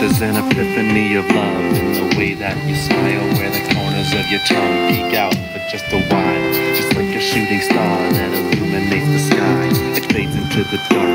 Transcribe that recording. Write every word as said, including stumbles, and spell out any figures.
There's an epiphany of love in the way that you smile, where the corners of your tongue peek out for just a while, just like a shooting star that illuminates the sky. It fades into the dark